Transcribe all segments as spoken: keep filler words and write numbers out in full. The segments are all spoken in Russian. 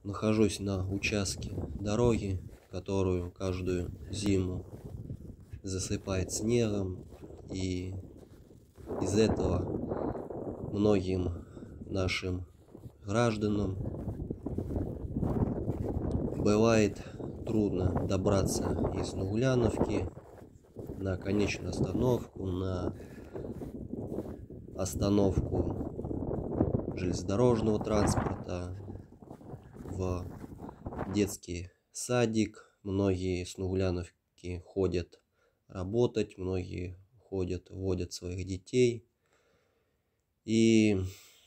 нахожусь на участке дороги, которую каждую зиму засыпает снегом, и из этого многим нашим гражданам бывает трудно добраться из Нугуляновки на конечную остановку, на остановку железнодорожного транспорта, в детский садик. Многие с Нугуляновки ходят работать, многие ходят, водят своих детей. И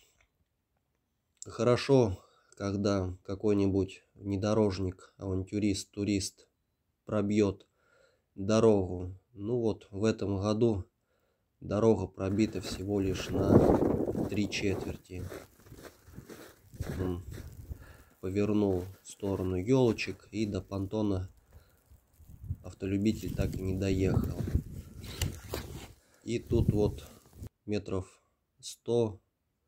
хорошо, когда какой-нибудь внедорожник, авантюрист, турист пробьет дорогу. Ну вот в этом году дорога пробита всего лишь на три четверти. Он повернул в сторону елочек, и до понтона автолюбитель так и не доехал. И тут вот метров сто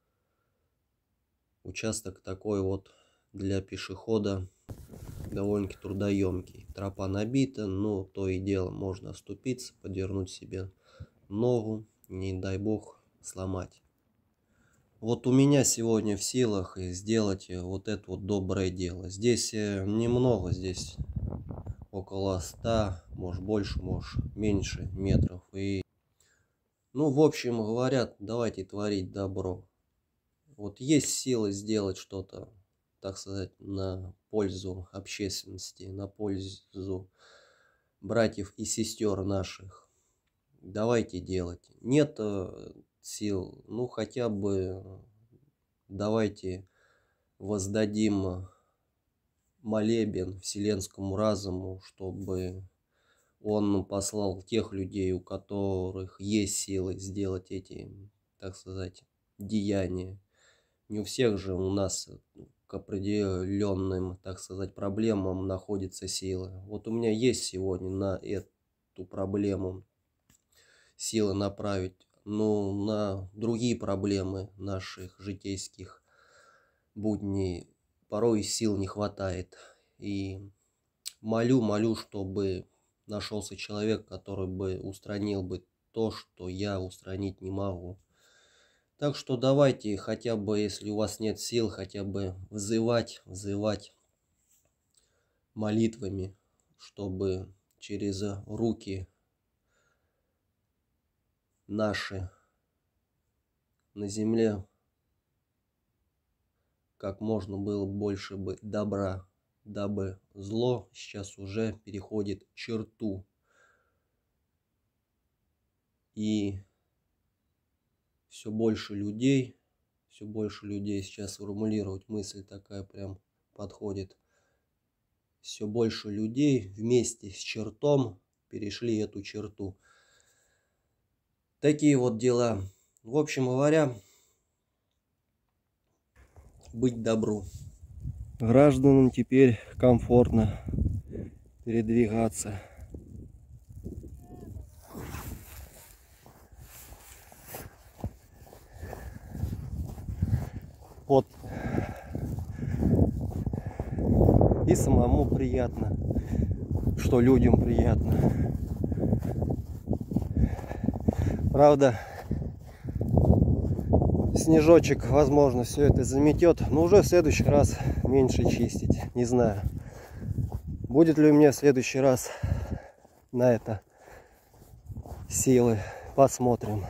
участок такой вот для пешехода довольно-таки трудоемкий. Тропа набита, но то и дело можно оступиться, подвернуть себе ногу, не дай бог сломать. Вот у меня сегодня в силах сделать вот это вот доброе дело. Здесь немного, здесь около ста, может больше, может меньше метров. И, ну, в общем, говорят, давайте творить добро. Вот есть силы сделать что-то, так сказать, на пользу общественности, на пользу братьев и сестер наших. Давайте делать. Нет сил, ну хотя бы давайте воздадим молебен вселенскому разуму, чтобы он послал тех людей, у которых есть силы сделать эти, так сказать, деяния. Не у всех же у нас к определенным, так сказать, проблемам находится сила. Вот у меня есть сегодня на эту проблему силы направить, но на другие проблемы наших житейских будней порой сил не хватает. И молю, молю, чтобы нашелся человек, который бы устранил бы то, что я устранить не могу. Так что давайте хотя бы, если у вас нет сил, хотя бы взывать, взывать молитвами, чтобы через руки наши на земле как можно было больше бы добра, дабы зло сейчас уже переходит черту. И все больше людей, все больше людей сейчас формулировать мысль такая прям подходит. Все больше людей вместе с чертом перешли эту черту. Такие вот дела. В общем говоря, быть добру. Гражданам теперь комфортно передвигаться. Вот. И самому приятно, что людям приятно. Правда, снежочек, возможно, все это заметет, но уже в следующий раз меньше чистить. Не знаю, будет ли у меня в следующий раз на это силы. Посмотрим.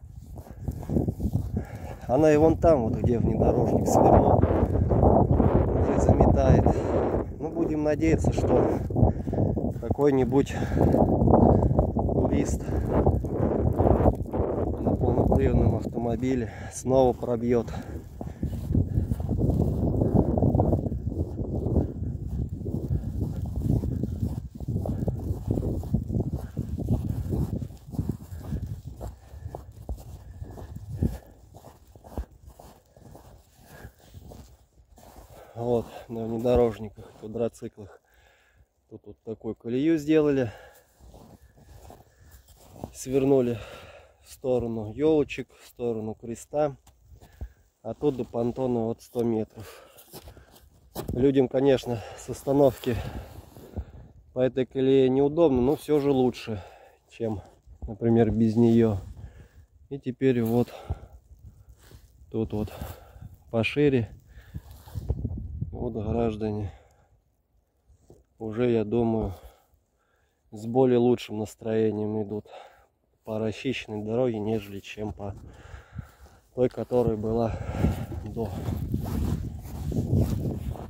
Она и вон там, вот где внедорожник свернул, уже заметает. Ну, будем надеяться, что какой-нибудь турист на полноприводном автомобиле снова пробьет. Вот на внедорожниках, квадроциклах. Тут вот такую колею сделали. Свернули в сторону елочек, в сторону креста. А тут до понтона вот сто метров. Людям, конечно, с остановки по этой колее неудобно, но все же лучше, чем, например, без нее. И теперь вот тут вот пошире. Вот граждане уже, я думаю, с более лучшим настроением идут по расчищенной дороге, нежели чем по той, которая была до.